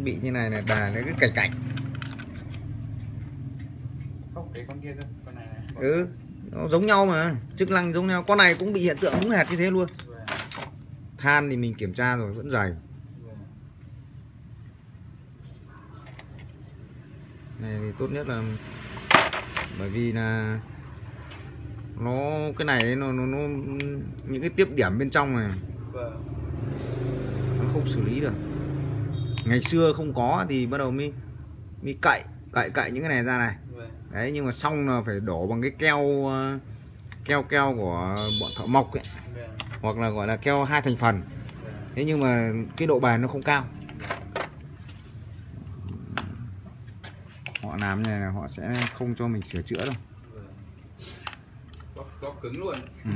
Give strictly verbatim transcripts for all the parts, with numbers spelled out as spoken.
bị như này là đà nó cứ cạch cạch. Không, cái con kia cơ, con này này. Ừ, nó giống nhau mà, chức năng giống nhau. Con này cũng bị hiện tượng đúng hệt như thế luôn. Than thì mình kiểm tra rồi vẫn dày. Này thì tốt nhất là bởi vì là nó cái này nó, nó, nó những cái tiếp điểm bên trong này nó không xử lý được. Ngày xưa không có thì bắt đầu mới mới cậy cậy cậy những cái này ra này. Đấy, nhưng mà xong là phải đổ bằng cái keo keo keo của bọn thợ mộc ấy, hoặc là gọi là keo hai thành phần. Thế nhưng mà cái độ bền nó không cao. Họ làm như này là họ sẽ không cho mình sửa chữa đâu. Có, có cứng luôn. Ừ.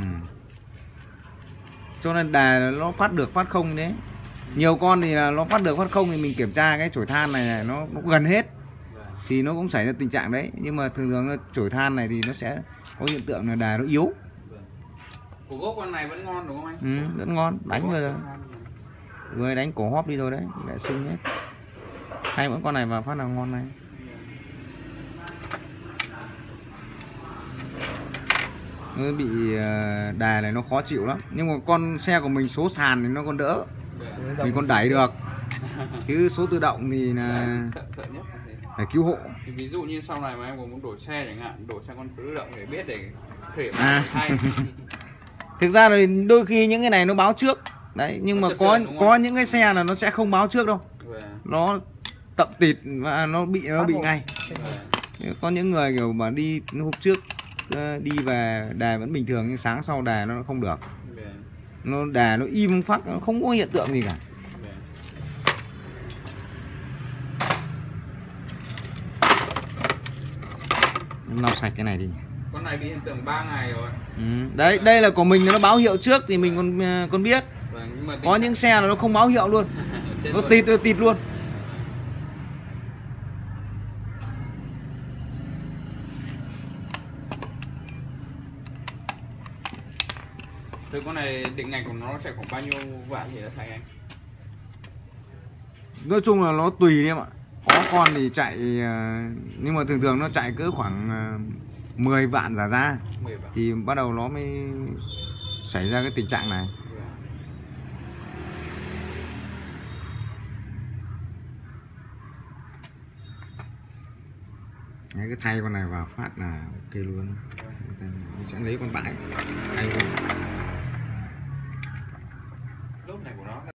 Cho nên đà nó phát được phát không đấy. Nhiều con thì là nó phát được phát không thì mình kiểm tra cái chổi than này, này nó, nó gần hết thì nó cũng xảy ra tình trạng đấy. Nhưng mà thường thường chổi than này thì nó sẽ có hiện tượng là đà nó yếu. Cổ gốc con này vẫn ngon đúng không anh? Ừ, rất ngon, đánh vừa rồi. Vừa đánh cổ hóp đi rồi đấy, vệ sinh hết. Hay mỗi con này vào phát là ngon này. Nó bị đà này nó khó chịu lắm. Nhưng mà con xe của mình số sàn thì nó còn đỡ, mình còn đẩy được. Chứ số tự động thì là sợ, sợ nhất phải cứu hộ. thì ví dụ như sau này mà em có muốn đổi xe chẳng hạn, đổi sang con số tự động để biết để thể à. hay. Thực ra thì đôi khi những cái này nó báo trước đấy, nhưng nó mà có có có những cái xe là nó sẽ không báo trước đâu. Nó tậm tịt và nó bị nó bị ngay. Có những người kiểu mà đi hôm trước đi về đà vẫn bình thường nhưng sáng sau đà nó không được. Nó đà nó im phắc, nó không có hiện tượng gì cả. Lau sạch cái này đi. Con này bị hiện tượng ba ngày rồi. Ừ. Đấy, đây là của mình nó báo hiệu trước thì mình còn còn biết. Vâng, nhưng mà có những xe là nó không báo hiệu luôn. Nó tịt nó tịt luôn. Từ con này định ngạch của nó chạy khoảng bao nhiêu vạn thì là thành anh? Nói chung là nó tùy em ạ. Có con thì chạy nhưng mà thường thường nó chạy cỡ khoảng mười vạn giả ra thì bắt đầu nó mới xảy ra cái tình trạng này. Đấy, cái thay con này vào phát là ok luôn. Mình sẽ lấy con bãi thay luôn. Lúc này của nó